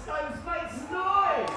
Stones, make some noise!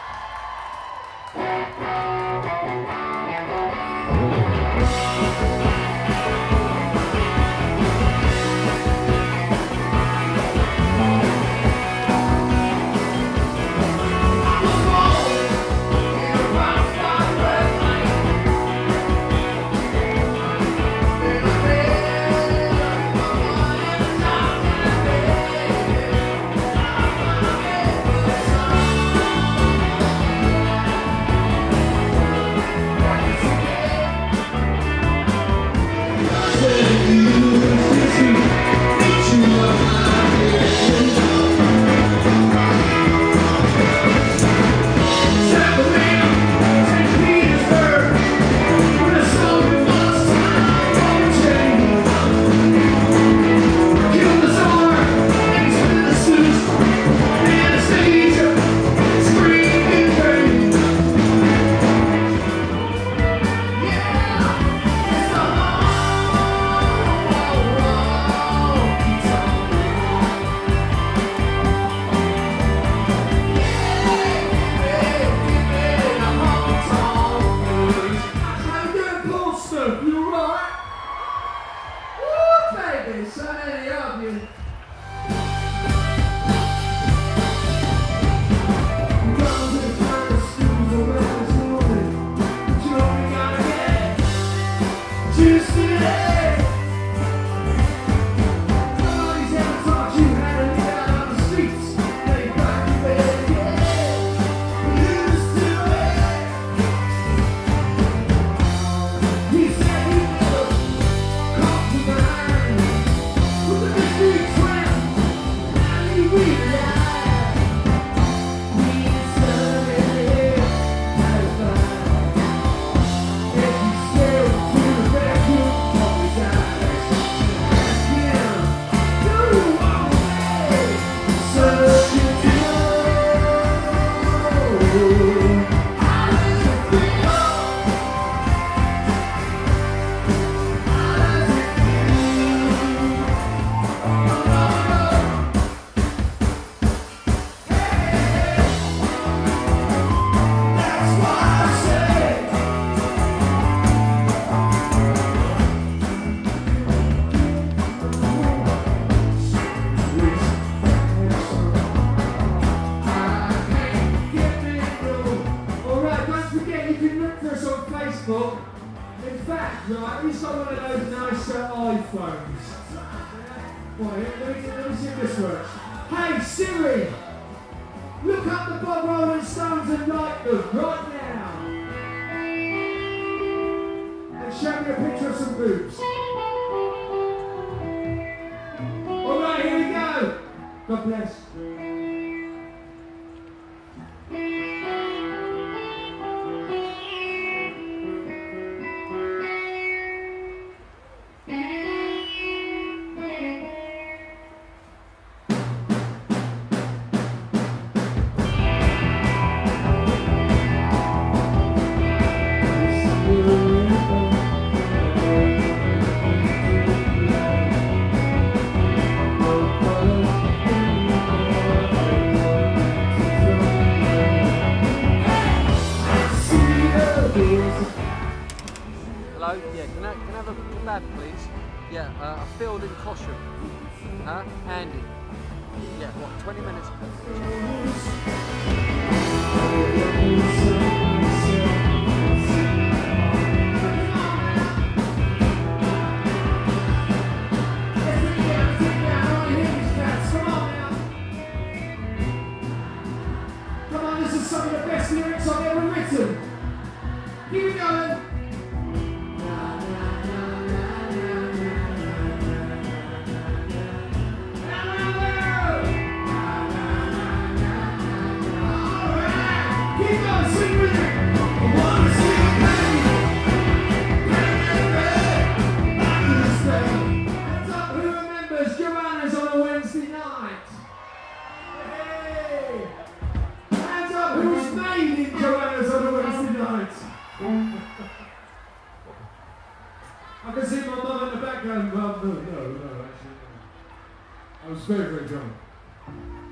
I can see my mum in the background. Well, no, actually. I was very, very drunk.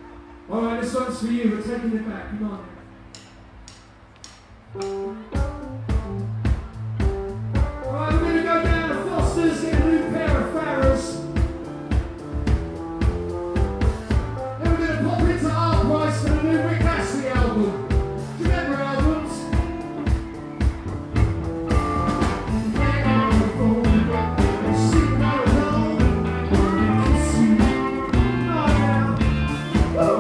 Alright, this one's for you, we're taking it back, come on. Alright, we're going to go down to Foster's, get a new pair of Farrahs. Then we're going to pop into our price for the new Mick Slacker album. Do you remember albums? Hang on the phone, sitting all alone, kiss you. Right now. Woo!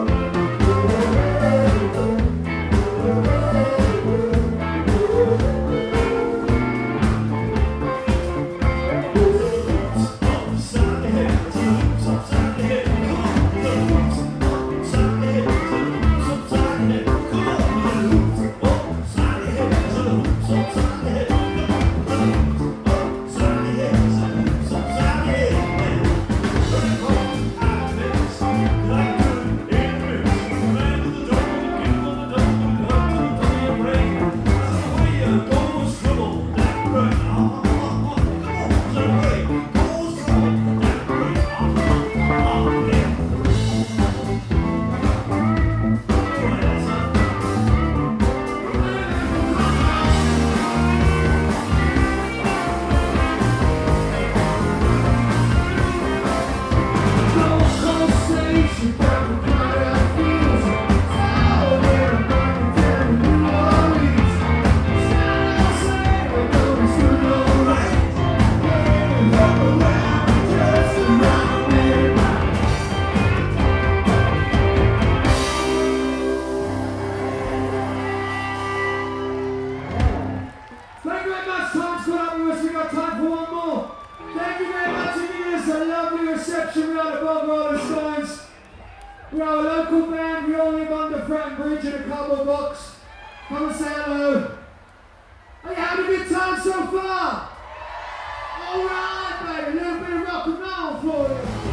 We are a local band, we all live under Fratton Bridge in a cardboard box. Come and say hello. Are you having a good time so far? Alright, baby, a little bit of rock and roll for you.